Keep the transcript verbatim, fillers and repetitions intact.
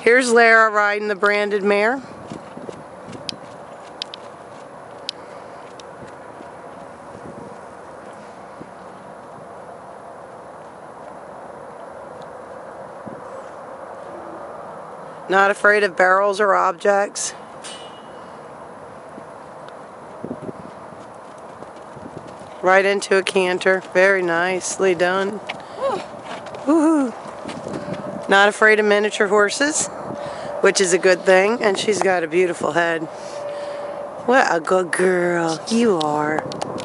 Here's Lara riding the branded mare. Not afraid of barrels or objects. Right into a canter. Very nicely done. Woohoo! Not afraid of miniature horses, which is a good thing, and she's got a beautiful head. What a good girl you are.